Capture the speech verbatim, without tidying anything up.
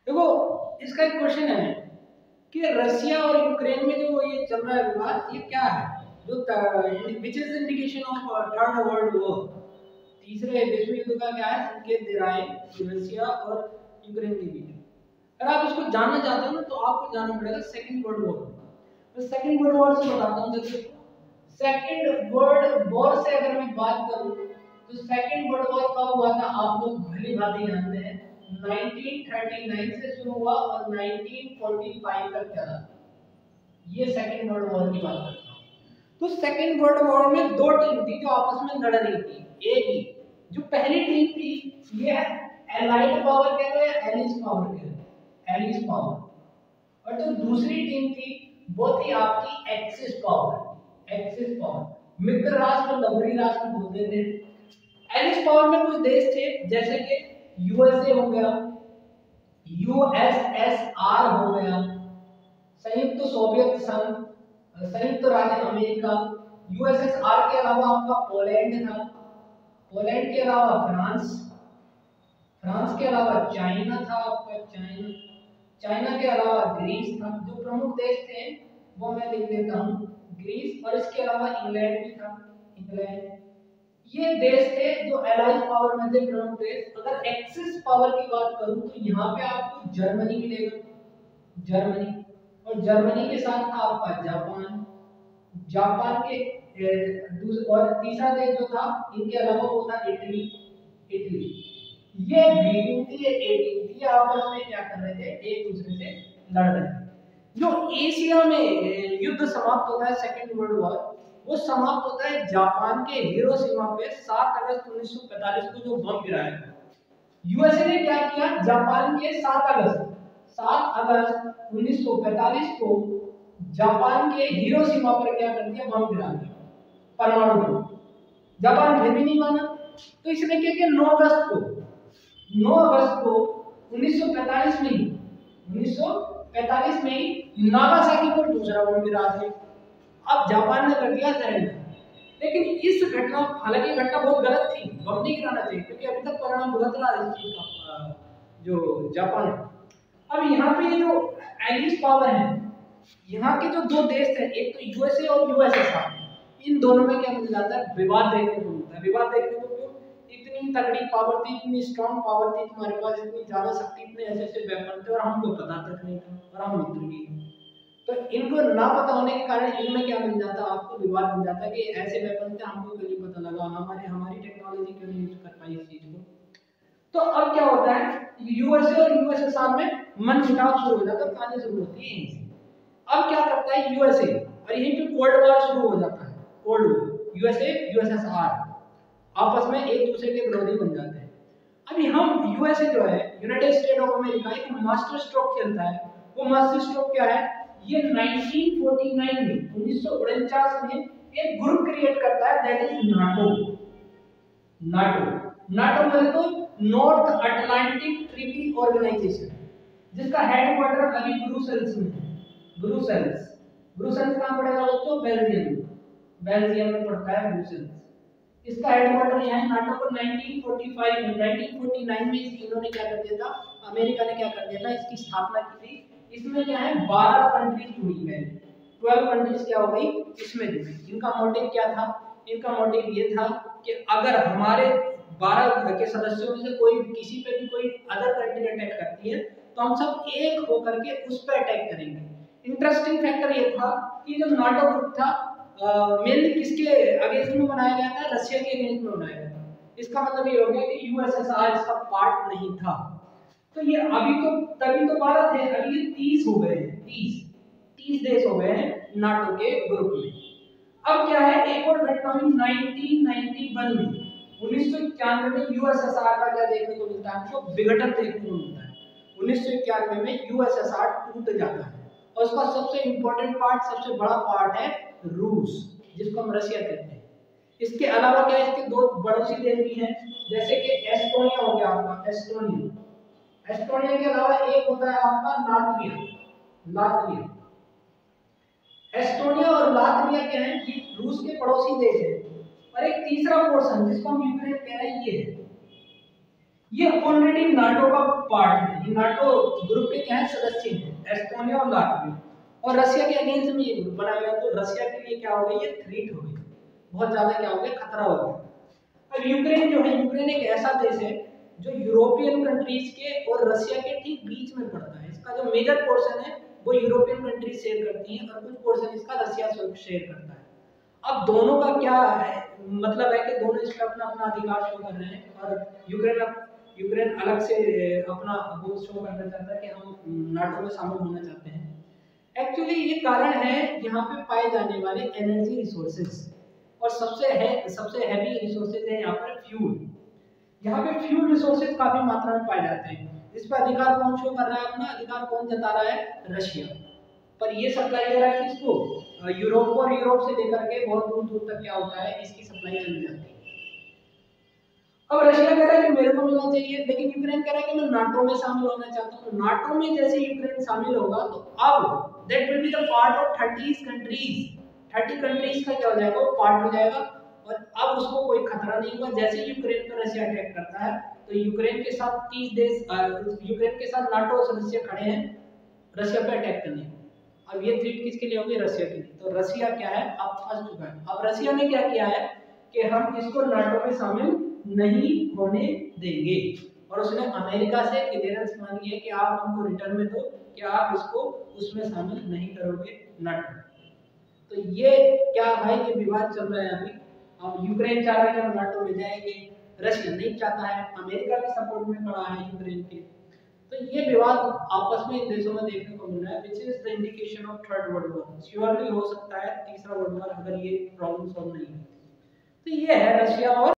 देखो इसका एक क्वेश्चन है कि रसिया और यूक्रेन में जो ये चल रहा है विवाद, ये क्या है? जो which is indication of third world war, तीसरे विश्व युद्ध का क्या है संकेत दे रहा है रसिया और यूक्रेन के बीच। अगर आप इसको जानना चाहते हो ना तो आपको जानना पड़ेगा सेकंड वर्ल्ड वॉर। तो सेकंड वर्ल्ड वॉर से बताता हूँ। देखिए सेकंड वर्ल्ड वॉर से अगर मैं बात करूँ तो सेकंड वर्ल्ड वॉर कब हुआ था आप लोग भली भांति जानते हैं। नाइनटीन थर्टी नाइन से शुरू हुआ और नाइनटीन फोर्टी फाइव तक चला। ये सेकंड वर्ल्ड वॉर की बात करता हूँ। तो सेकंड वर्ल्ड वॉर में दो टीम थी जो आपस में लड़ रही थी। एक ही जो पहली टीम थी ये है एलाइड पावर कह लो या एलिस पावर कह लो, एलिस पावर। और जो दूसरी टीम थी वो थी आपकी एक्सिस पावर, एक्सिस पावर। मित्र राष्ट्र और लवरी राष्ट्र बोलते थे। एलिस पावर में कुछ देश थे जैसे कि यूएसए हो गया, यूएसएसआर हो गया, संयुक्त सोवियत संघ, संयुक्त राज्य अमेरिका। यूएसएसआर के अलावा आपका पोलैंड था, पोलैंड के अलावा फ्रांस, फ्रांस के अलावा चाइना था आपका, चाइना, चाइना के अलावा ग्रीस था। जो प्रमुख देश थे वो मैं लिख देता हूँ, ग्रीस, और इसके अलावा इंग्लैंड भी था, इंग्लैंड। ये देश थे जो एलाइड पावर में थे, प्रमुख देश। अगर एक्सिस पावर की बात करूं तो यहाँ पे आपको जर्मनी मिलेगा, जर्मनी, और जर्मनी के साथ था आपका जापान, जापान के और तीसरा देश जो था इनके अलावा वो था इटली, इटली। ये बी टीम थी, ये ए टीम थी, आपस में क्या कर रहे थे, एक दूसरे से लड़ रहे थे। जो एशिया में युद्ध समाप्त होता है सेकेंड वर्ल्ड वॉर, वो समाप्त होता है जापान के हिरोशिमा पे सात अगस्त उन्नीस सौ पैंतालीस को जो बम गिराया था। यूएसए ने क्या किया, जापान के सात अगस्त सात अगस्त उन्नीस सौ पैंतालीस को जापान के हिरोशिमा पर क्या कर दिया, बम गिरा दिया, परमाणु बम। जापान फिर भी नहीं माना तो इसने क्या किया, नौ अगस्त को नौ अगस्त को उन्नीस सौ पैंतालीस में ही उन्नीस सौ पैंतालीस में ही नागासाकी पर दूसरा बम गिरा दिया। अब जापान ने कर दिया सरेंडर। लेकिन इस घटना, हालांकि घटना बहुत गलत थी, बम नहीं गिराना चाहिए क्योंकि अभी तक परिणाम भुगत रहा है इस चीज का जो जापान है। अब यहाँ पे जो एलिस पावर है, यहाँ के जो दो देश थे, एक तो यूएसए और यूएसएसआर, इन दोनों में क्या मिल जाता है, विवाद देखने को मिलता है। विवाद देखने को क्यों, इतनी तगड़ी पावर थी, इतनी स्ट्रॉन्ग पावर थी तुम्हारे पास, इतनी ज्यादा शक्ति, इतने ऐसे ऐसे वेपन थे और हमको पता तक नहीं था, और हम मित्र भी। तो इनको ना पता होने के कारण इनमें क्या मिल जाता, आपको विवाद मिल जाता कि ऐसे वेपन थे, हमको क्यों नहीं पता लगा, हमारे हमारी टेक्नोलॉजी क्यों नहीं यूज कर पाई इस चीज को। तो अब क्या होता है, यूएसए और यूएसएसआर में मन मुटाव शुरू हो जाता है, कहानी शुरू होती है यहीं से। अब क्या करता है यूएसए, और यहीं पे कोल्ड वॉर शुरू हो जाता है, कोल्ड वॉर। यूएसए यूएसएसआर आपस में एक दूसरे के विरोधी बन जाते हैं। अभी हम यूएसए जो है, यूनाइटेड स्टेट ऑफ अमेरिका, एक मास्टर स्ट्रोक खेलता है। वो मास्टर स्ट्रोक क्या है, ये नाइनटीन फोर्टी नाइन में उन्नीस सौ उनचास में एक ग्रुप क्रिएट करता है, that is NATO. NATO NATO मतलब तो नॉर्थ अटलांटिक ट्रीटी ऑर्गेनाइजेशन, जिसका हेडक्वार्टर अभी ब्रुसेल्स में है। ब्रुसेल्स ब्रुसेल्स कहाँ पड़ेगा दोस्तों, बेल्जियम, बेल्जियम में पड़ता है ब्रुसेल्स। इसका हेडक्वार्टर यहाँ है। नाटो को नाइनटीन फोर्टी फाइव में नाइनटीन फोर्टी नाइन में इन्होंने क्या कर दिया था, अमेरिका ने क्या कर दिया था, इसकी स्थापना की थी। इसमें क्या है, बारह कंट्रीज जुड़ी है, बारह कंट्रीज क्या हो गई इसमें जुड़ी। इनका मोटिव क्या था, इनका मोटिव ये था कि अगर हमारे बारह के सदस्यों में से कोई किसी पे भी कोई अदर कंट्री अटैक करती है तो हम सब एक होकर के उस पर अटैक करेंगे। इंटरेस्टिंग फैक्टर ये था कि जो नाटो ग्रुप था मेनली uh, किसके अगेंस्ट में बनाया गया था, रशिया के अगेंस्ट में बनाया गया था। इसका मतलब ये हो गया कि यूएसएसआर इसका पार्ट नहीं था। तो ये अभी तो तभी तो बारह थे, अभी ये तीस हो गए हैं, तीस तीस देश हो गए हैं नाटो के ग्रुप में। अब क्या है, एक और घटना हुई नाइनटीन नाइंटी वन में, उन्नीस सौ इक्यानवे में यूएसएसआर का क्या देखने को मिलता है, हमको विघटन देखने को मिलता है। उन्नीस सौ इक्यानवे में यूएसएसआर टूट जाता है और उसका सबसे इंपॉर्टेंट पार्ट, सबसे बड़ा पार्ट है रूस, जिसको हम रशिया कहते हैं। इसके अलावा क्या है, इसके दो पड़ोसी देश भी हैं, जैसे कि एस्टोनिया हो गया आपका, एस्टोनिया। एस्टोनिया के अलावा एक होता है आपका लातविया, लातविया। एस्टोनिया और लातविया क्या है, ये रूस के पड़ोसी देश हैं। और एक तीसरा पोर्शन जिसको हम यूक्रेन कह रहे हैं, ये है ये ऑलरेडी नाटो का पार्ट है, ये नाटो ग्रुप के क्या है सदस्य हैं, एस्टोनिया और लाटविया। और रशिया के अगेंस्ट में ये ग्रुप बनाया गया, तो रशिया के लिए क्या हो गया, ये थ्रेट हो गई, बहुत ज्यादा क्या हो गया, खतरा हो गया। अब यूक्रेन जो है, यूक्रेन एक ऐसा देश है जो यूरोपियन कंट्रीज के और रशिया के ठीक बीच में पड़ता है। इसका जो मेजर पोर्शन है वो यूरोपियन कंट्रीज शेयर करती हैं और कुछ पोर्शन इसका रशिया शेयर करता है। अब दोनों का क्या है, मतलब है कि दोनों इस पर अपना अपना अधिकार शो कर रहे हैं और यूक्रेन यूक्रेन अलग से अपना वो शो करना चाहता है कि हम नाटो में शामिल होना चाहते हैं। एक्चुअली ये कारण है यहाँ पे पाए जाने वाले एनर्जी रिसोर्सेज, और सबसे है सबसे हैवी रिसोर्सेज है यहाँ पर फ्यूल। यहाँ पे फ्यूल रिसोर्सेज काफी मात्रा में पाए जाते हैं। इस पर अधिकार कौन शो कर रहा है, अपना अधिकार कौन जता रहा है, रशिया। पर ये सप्लाई दे रहा है किसको, यूरोप को, और यूरोप से लेकर के बहुत दूर दूर तक क्या होता है, इसकी सप्लाई चली जाती है। अब रशिया कह रहा है कि मेरे को मिलना चाहिए, लेकिन यूक्रेन कह रहा है कि मैं नाटो में शामिल होना चाहता हूँ। नाटो में जैसे यूक्रेन शामिल होगा तो अब that will be the part of thirty countries, thirty countries का क्या हो जाएगा, वो पार्ट हो जाएगा। और अब उसको कोई खतरा नहीं हुआ। जैसे यूक्रेन पर रशिया अटैक करता है तो यूक्रेन के साथ तीस देश, यूक्रेन के साथ नाटो सदस्य खड़े हैं रशिया पे अटैक करने। अब ये थ्रेट किसके लिए होगी, रशिया के लिए। तो रशिया क्या है, अब फंस चुका है। अब रशिया ने क्या किया है कि हम इसको नाटो में शामिल नहीं होने देंगे, और उसने अमेरिका से क्लियरेंस मांगी है कि आप हमको रिटर्न में दो कि आप इसको उसमें शामिल नहीं करोगे नाटो। तो ये क्या भाई, ये विवाद चल रहा है अभी। अब यूक्रेन चाह रहा है कि हम नाटो में जाएंगे, रशिया नहीं चाहता है, अमेरिका के सपोर्ट में खड़ा है यूक्रेन के। तो ये विवाद आपस में इन देशों में देखने को मिल रहा है, which is the indication of third world war. Surely हो सकता है तीसरा वर्ल्ड वॉर, अगर ये प्रॉब्लम सॉल्व नहीं होती। तो ये है रशिया और